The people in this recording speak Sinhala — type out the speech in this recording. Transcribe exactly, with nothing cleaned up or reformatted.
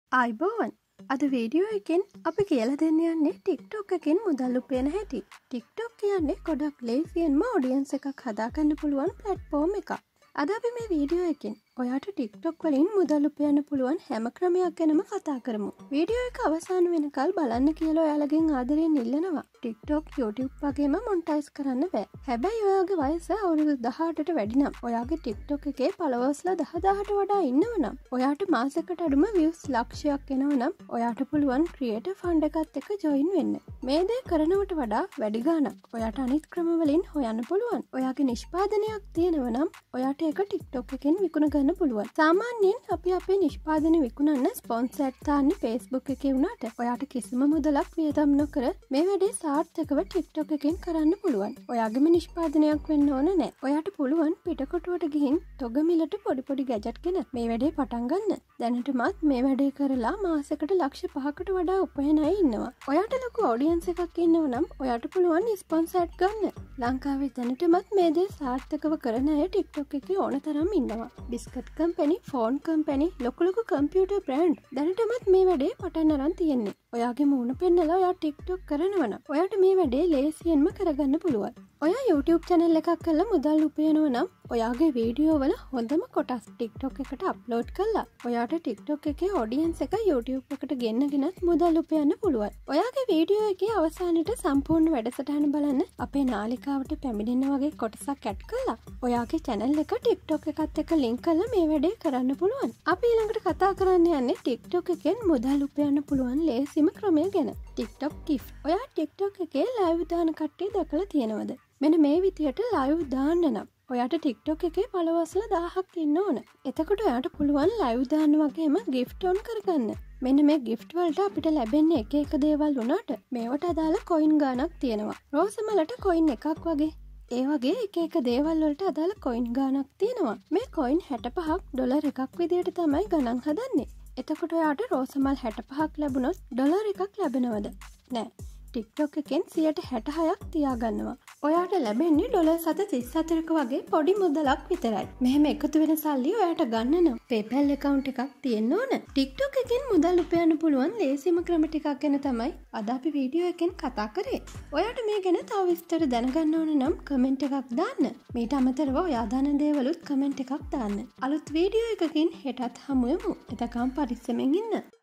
අයිබෝවන් අද වීඩියෝ එකෙන් අපි කියලා දෙන්න යන්නේ ටික්ටොක් එකෙන් මුදල් උපයන හැටි. ටික්ටොක් කියන්නේ ගොඩක් ලේසියෙන්ම ඔඩියන්ස් එකක් හදාගන්න පුළුවන් ප්ලැට්ෆෝම් එකක්. අද අපි මේ වීඩියෝ එකෙන් ඔයාට ටික්ටොක් වලින් මුදල් උපයන්න පුළුවන් හැම ක්‍රමයක් ගැනම කතා කරමු. වීඩියෝ එක අවසන් වෙනකල් බලන්න කියලා ඔයාලගෙන් ආදරයෙන් ඉල්ලනවා. ටික්ටොක් YouTube වගේම මොනිටයිස් කරන්න බෑ. හැබැයි ඔයාගේ වයස අවුරුදු දහඅටට වැඩි නම් ඔයාගේ ටික්ටොක් එකේ ෆලෝවර්ස්ලා දහදාහට වඩා ඉන්නව නම් ඔයාට මාසෙකට අඩුම views ලක්ෂයක් එනවා නම් ඔයාට පුළුවන් ක්‍රියේටර් ෆන්ඩ් එකත් එක්ක ජොයින් වෙන්න. මේ දේ කරනවට වඩා වැඩි ගාණක් ඔයාට අනිත් ක්‍රම වලින් හොයන්න පුළුවන්. ඔයාගේ නිෂ්පාදනයක් තියෙනවා නම් ඔයාට ඒක ටික්ටොක් එකෙන් විකුණ ගන්න පුළුවන්. සාමාන්‍යයෙන් අපි අපේ නිෂ්පාදන විකුණන්න ස්පොන්සර් ඇඩ් දාන්නේ Facebook එකේ වුණාට ඔයාට කිසිම මුදලක් වියදම් නොකර මේ වැඩේ සාර්ථකව ටික්ටොක් එකෙන් කරන්න පුළුවන්. ඔයාගේම නිෂ්පාදනයක් වෙන්න ඕන නෑ. ඔයාට පුළුවන් පිටකොටුවට ගිහින් තොග මිලට පොඩි පොඩි ගැජට් ගෙන මේ වැඩේ පටන් ගන්න. දැනටමත් මේ වැඩේ කරලා මාසෙකට ලක්ෂ පහකට වඩා උපයන අය ඉන්නවා. ඔයාට ලොකු ඔඩියන්ස් එකක් ඉන්නව නම් ඔයාට පුළුවන් ස්පොන්සර් ඇඩ් ගන්න. ලංකාවේ දැනටමත් මේ දේ සාර්ථකව කරන අය ටික්ටොක් එකේ ඕන තරම් ඉන්නවා. බිස්කට් කම්පැනි, ෆෝන් කම්පැනි, ලොකු ලොකු කම්පියුටර් බ්‍රෑන්ඩ් දැනටමත් මේ වැඩේ පටන් අරන් තියෙන්නේ. ඔයාගේ මූණ පෙන්නලා ඔයා ටික්ටොක් කරනවා නම් ඔයාට මේ වැඩේ ලේසියෙන්ම කරගන්න පුළුවන්. ඔයා YouTube channel එකක් කරලා මුදල් උපයනවා නම් ඔයාගේ වීඩියෝ වල හොඳම කොටස් TikTok එකට අප්ලෝඩ් කරලා ඔයාට TikTok එකේ ඔඩියන්ස් එක YouTube එකට ගෙන්නගෙනත් මුදල් උපයන්න පුළුවන්. ඔයාගේ වීඩියෝ එකේ අවසානයේ සම්පූර්ණ වැඩසටහන බලන්න අපේ නාලිකාවට පැමිණෙන වගේ කොටසක් ඇඩ් කරලා ඔයාගේ channel එක TikTok එකත් එක්ක link කරලා මේ වැඩේ කරන්න පුළුවන්. අපි ඊළඟට කතා කරන්න යන්නේ TikTok එකෙන් මුදල් උපයන්න පුළුවන් ලේසිම ක්‍රමය ගැන. TikTok gift. ඔයා TikTok එකේ live දාන කට්ටිය දැකලා තියෙනවද? මෙන්න මේ විදියට live දාන්න නම් ඔයාට TikTok එකේ followers දහයක් ඉන්න ඕන. එතකොට ඔයාට පුළුවන් live දාන්න වගේම gift on කරගන්න. මෙන්න මේ gift වලට අපිට ලැබෙන්නේ එක එක දේවල් වුණාට මේවට අදාළ coin ගාණක් තියෙනවා. රෝසමලට coin එකක් වගේ. ඒ වගේ එක එක දේවල් වලට අදාළ coin ගාණක් තියෙනවා. මේ coin හැටපහක් ඩොලර් එකක් විදියට තමයි ගණන් හදන්නේ. එතකොට ඔයාට රෝසමල් හැටපහක් ලැබුණොත් ඩොලර් එකක් ලැබෙනවද? නෑ. TikTok එකෙන් සියයට හැටහයක් තියාගන්නවා. ඔයාට ලැබෙන්නේ ඩොලර් සත තිස් හතරක වගේ පොඩි මුදලක් විතරයි. මෙහෙම එකතු වෙන සල්ලි ඔයාට ගන්න නම් PayPal account එකක් තියෙන්න ඕන. TikTok එකෙන් මුදල් උපයන්න පුළුවන් ලේසිම ක්‍රම ටිකක් ගැන තමයි අද අපි වීඩියෝ එකෙන් කතා කරේ. ඔයාට මේ ගැන තව විස්තර දැනගන්න ඕන නම් කමෙන්ට් එකක් දාන්න. මීට අමතරව ඔයා දාන දේවලුත් කමෙන්ට් එකක් දාන්න. අලුත් වීඩියෝ එකකින් හෙටත් හමු වෙමු. එතකම් පරිස්සමෙන් ඉන්න.